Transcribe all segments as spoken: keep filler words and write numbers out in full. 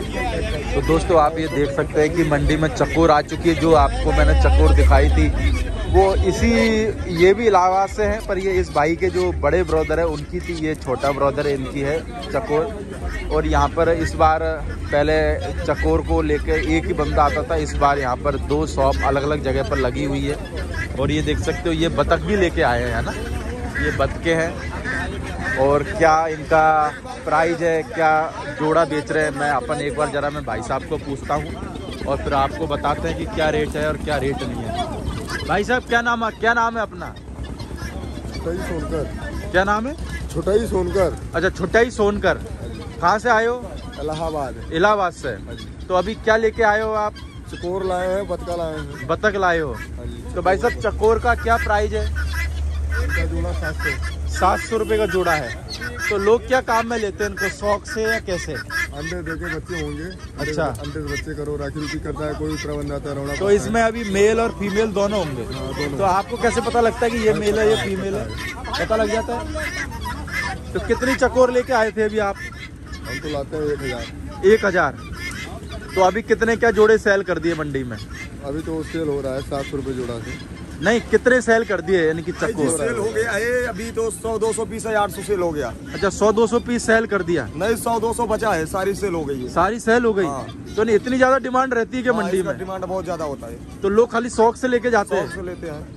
तो दोस्तों आप ये देख सकते हैं कि मंडी में चकोर आ चुकी है। जो आपको मैंने चकोर दिखाई थी वो इसी, ये भी इलाहाबाद से हैं, पर ये इस भाई के जो बड़े ब्रदर है उनकी थी, ये छोटा ब्रदर है इनकी है चकोर। और यहाँ पर इस बार पहले चकोर को लेकर एक ही बंदा आता था, इस बार यहाँ पर दो शॉप अलग अलग जगह पर लगी हुई है। और ये देख सकते हो ये बतख भी लेके आए हैं, है ना, ये बतखें हैं। और क्या इनका प्राइस है, क्या जोड़ा बेच रहे हैं, मैं अपन एक बार ज़रा मैं भाई साहब को पूछता हूँ और फिर आपको बताते हैं कि क्या रेट है और क्या रेट नहीं है। भाई साहब क्या नाम है, क्या नाम है अपना? छोटाई सोनकर। क्या नाम है? छोटाई सोनकर। अच्छा, छोटाई सोनकर। कहाँ से आए हो? इलाहाबाद। इलाहाबाद से। तो अभी क्या लेके आए हो आप? चकोर लाए हैं, बतका लाए हैं। बतख लाए हो। तो भाई साहब चकोर का क्या प्राइस है? इनका जोड़ा सात सौ सात सौ रुपये का जोड़ा है। तो लोग क्या काम में लेते हैं इनको, शौक से या कैसे? अंडे देके बच्चे होंगे। अच्छा, अंडे से बच्चे करो, राखी रुखी करता है कोई, प्रबंध आता है। तो इसमें अभी मेल और फीमेल दोनों होंगे। हाँ, दोनों। तो आपको कैसे पता लगता है कि ये मेल है ये फीमेल है? पता लग जाता है। तो कितनी चकोर लेके आए थे अभी आप? हम तो लाते हैं एक हजार। एक हजार। तो अभी कितने क्या जोड़े सेल कर दिए मंडी में? अभी तो सेल हो रहा है सात सौ रुपये जोड़ा से। नहीं, कितने सेल कर दिए यानी कि चकोर? सेल हो गया है अभी तो सौ दो सौ पीस है, आठ सौ सेल हो गया। अच्छा, सौ दो सौ पीस सेल कर दिया? नहीं, सौ दो सौ बचा है, सारी सेल हो गई है। सारी सेल हो गई। हाँ। तो नहीं इतनी ज्यादा डिमांड रहती है कि हाँ, मंडी में? डिमांड बहुत ज्यादा होता है। तो लोग खाली शौक से लेके जाते हैं? शौक से लेते हैं।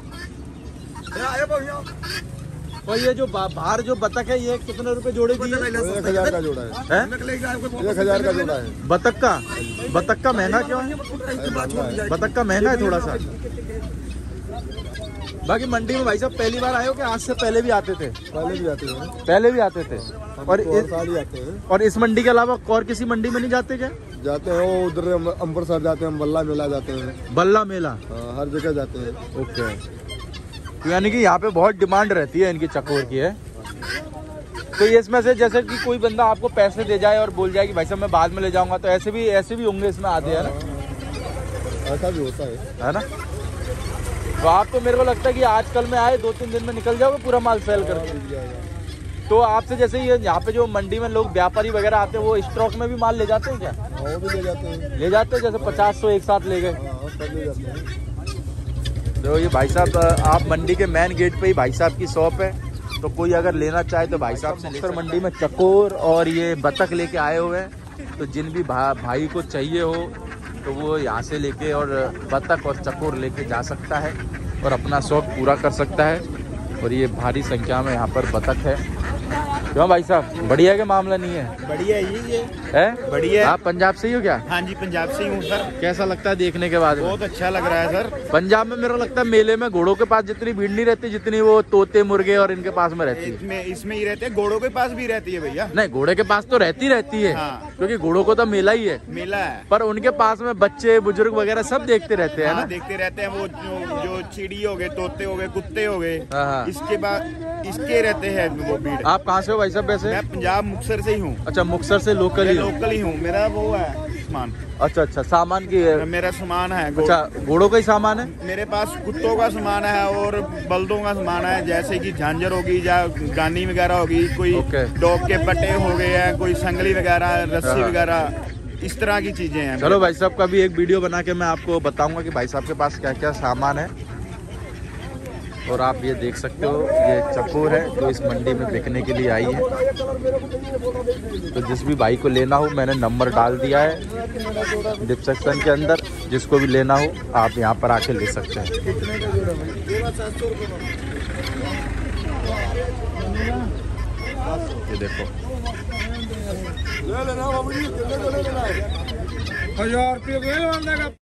और ये जो बाहर जो बतख है ये कितने रुपए जोड़े की? एक हजार का जोड़ा है। हैं? एक हजार का जोड़ा है। बतख का? बतख का महंगा क्यों है? बतख का महंगा है थोड़ा सा। बाकी मंडी में भाई साहब पहली बार आए हो कि आज से पहले भी आते थे? पहले भी आते हैं। पहले भी आते थे। और इस, साल आते हैं। और इस मंडी के अलावा और किसी मंडी में नहीं जाते क्या? जाते हैं, वो उधर अम्बरसर जाते हैं, बल्ला मेला जाते हैं। बल्ला मेला? हाँ, हर जगह जाते हैं। ओके। तो यानी कि यहाँ पे बहुत डिमांड रहती है इनकी चकोर की है। तो ये इसमें से जैसे कि कोई बंदा आपको पैसे दे जाए और बोल जाए कि भाई साहब मैं बाद में ले जाऊंगा, तो ऐसे भी ऐसे भी होंगे इसमें आधे, है ना? ऐसा भी होता है, है ना? तो आप तो मेरे को लगता है कि आजकल में आए दो तीन दिन में निकल जाओगे पूरा माल सेल करके। तो आपसे जैसे ये यहाँ पे जो मंडी में लोग व्यापारी वगैरह आते हैं वो स्टॉक में भी माल ले जाते हैं क्या? वो भी ले जाते हैं। ले जाते हैं, जैसे पचास सौ एक साथ ले गए। सब ले जाते हैं। तो ये भाई साहब आप मंडी के मेन गेट पे ही भाई साहब की शॉप है, तो कोई अगर लेना चाहे तो भाई साहब से। सर मंडी में चकोर और ये बतख लेके आए हुए हैं, तो जिन भी भा, भाई को चाहिए हो तो वो यहाँ से लेके और बतख और चकोर लेके जा सकता है और अपना शौक पूरा कर सकता है। और ये भारी संख्या में यहाँ पर बतख है। क्यों भाई साहब, बढ़िया के मामला नहीं है? बढ़िया ही ये है, बढ़िया। आप पंजाब से ही हो क्या? हाँ जी, पंजाब से ही हूँ सर। कैसा लगता है देखने के बाद? बहुत अच्छा लग रहा है सर। पंजाब में मेरे को लगता है मेले में घोड़ों के पास जितनी भीड़ नहीं रहती जितनी वो तोते मुर्गे और इनके पास में रहती है। इसमें इसमें ही रहते हैं, घोड़ों के पास भी रहती है भैया। नहीं, घोड़े के पास तो रहती रहती है। हाँ। क्योंकि घोड़ों को तो मेला ही है। मेला है, पर उनके पास में बच्चे बुजुर्ग वगैरह सब देखते रहते हैं। हाँ, ना देखते रहते हैं। वो जो, जो चिड़ी हो गए, तोते हो गए, कुत्ते हो गए, हाँ। इसके बाद इसके रहते हैं वो भीड़। आप कहाँ से हो भाई साहब वैसे? मैं पंजाब मुक्तसर से ही हूँ। अच्छा, मुक्तसर से लोकल ही हो? लोकल ही हूँ। मेरा वो है सामान। अच्छा अच्छा, सामान की है? मेरा सामान है। अच्छा, घोड़ों का ही सामान है? मेरे पास कुत्तों का सामान है और बल्दों का सामान है, जैसे कि झांझर होगी या गानी वगैरह होगी, कोई डॉग के पट्टे हो गए हैं, कोई संगली वगैरह, रस्सी वगैरह, इस तरह की चीजें हैं। चलो भाई साहब का भी एक वीडियो बना के मैं आपको बताऊंगा कि भाई साहब के पास क्या क्या सामान है। और आप ये देख सकते हो ये चकोर है जो इस मंडी में बिकने के लिए आई है। तो जिस भी भाई को लेना हो मैंने नंबर डाल दिया है डिस्क्रिप्शन के अंदर, जिसको भी लेना हो आप यहाँ पर आके ले सकते हैं। ये देखो ले लेना बाबू जी, हजार रुपये